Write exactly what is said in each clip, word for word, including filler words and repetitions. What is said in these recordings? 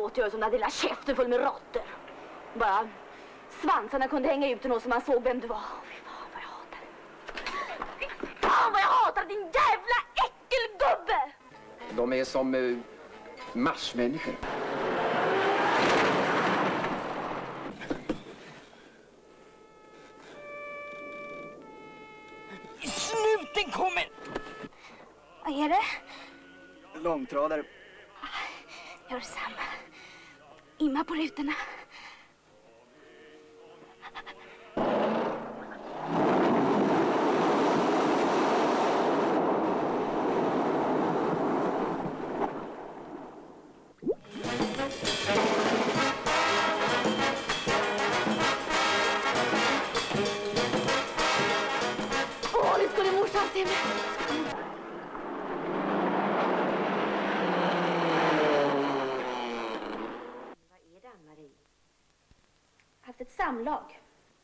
låter jag som den lilla käften full med råttor. Bara svansarna kunde hänga ut till någon som man såg vem det var. Fy fan vad jag hatar. Fy fan vad jag hatar din jävla äckelgubbe! De är som uh, marsmänniskor. Snuten kommer! Vad är det? Långtradare. Gör samma. Imma på rutorna. Åh, nu skulle morsan se mig. Haft ett samlag.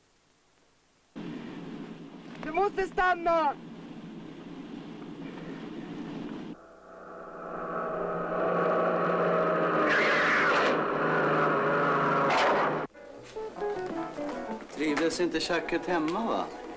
Du måste stanna! Trivdes inte tjacket hemma, va?